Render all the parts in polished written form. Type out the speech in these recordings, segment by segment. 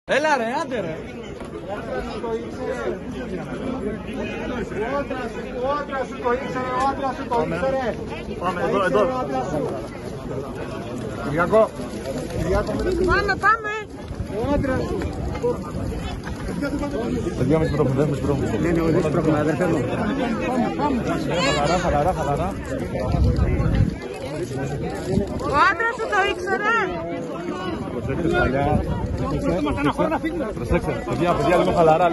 Έλα ρε, άντε ρε. Ο άντρας σου το ήξερε. Πάμε εδώ. Κυριακό. Πάμε. Ο άντρας σου. Παιδιά, με σπρώχνουμε, Ναι, δεν σπρώχνουμε, αδερφέ μου. Χαλαρά. Ο άντρας σου το ήξερε. Προσέξτε, παλιά. Προσέξτε, παιδιά, λίγο χαλαρά.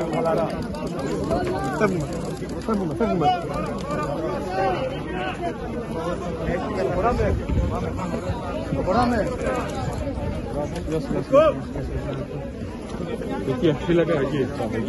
Φεύγουμε. Προχωράμε. Εκεί, φύλακα, εκεί.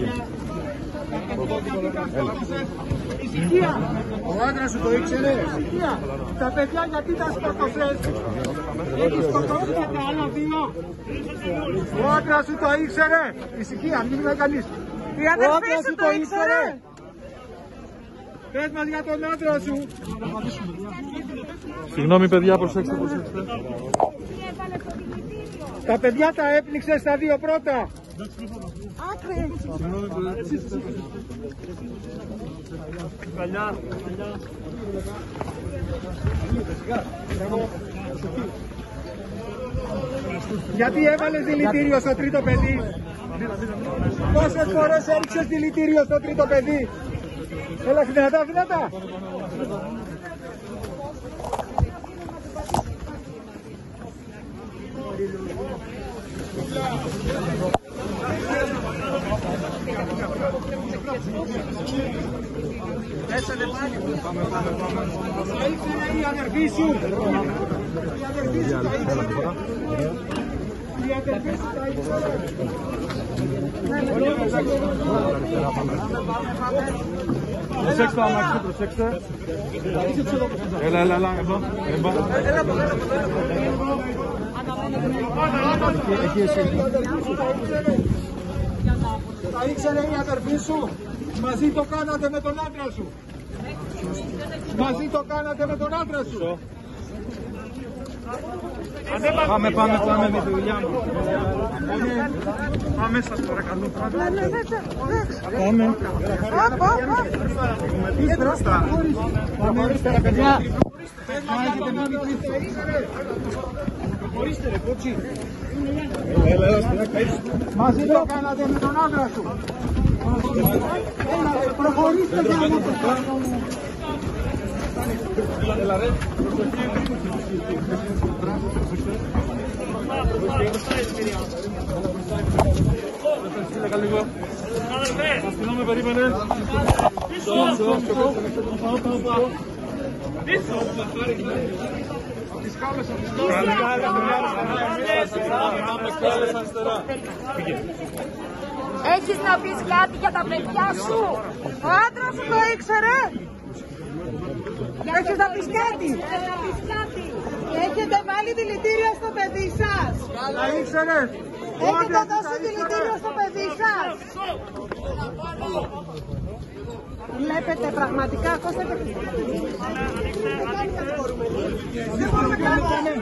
Ησυχία. Ο άντρας σου το ήξερε. Ησυχία. Τα παιδιά γιατί τα σκοτώσες. Έχεις σκοτώσει τα άλλα δύο. Ο άντρας σου το ήξερε. Ησυχία, μην με κανείς. Η αδερφή σου το ήξερε. Πες μας για τον άντρα σου. Συγγνώμη παιδιά, προσέξτε. Τα παιδιά τα έπνιξε στα δύο πρώτα. Άκρη. Παλιά. Γιατί έβαλες δηλητήριο στο τρίτο παιδί. Πόσες φορές έριξες δηλητήριο στο τρίτο παιδί. Έλα δυνατά. Θα ήξερε η αδερφή σου. Η αδερφή σου τα ήξερε. Προσέξτε το αμάξι, προσέξτε. Έλα, εδώ. Τα ήξερε η αδερφή σου. Μαζί το κάνατε με τον άντρα σου. Πάμε με τη δουλειά μας. Πάμε σας παρακαλώ. Πάμε. Πάμε αριστερά, παιδιά. Προχωρήστε ρε κότσι. Μαζί το κάνατε με τον άντρα σου. Προχωρήστε για να το κάνουμε. Έλα ρε. Συγγνώμη, περίμενε. Έχεις να πεις κάτι για τα παιδιά σου. Ο άντρας σου το ήξερε. Έχεις να πεις κάτι. Έχετε βάλει δηλητήριο στο παιδί σας. Τα ήξερες. Έχετε δώσει δηλητήριο στο παιδί σας. Βλέπετε πραγματικά Κώστα και δεν μπορούμε να κάνουμε.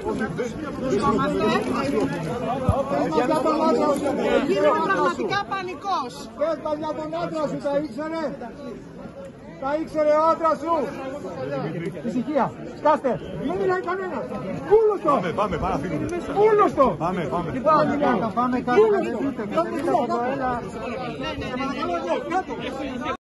Γίνεται πραγματικά πανικός. Πες μας για τον άντρα σου, τα ήξερε. Τα ήξερε ο άντρας σου. Ησυχία. Σκάστε. Δεν μιλάει κανένας. Πούλος το. Πάμε, παραφύγουμε. Πούλος το. Πάμε. Πάμε κάτω.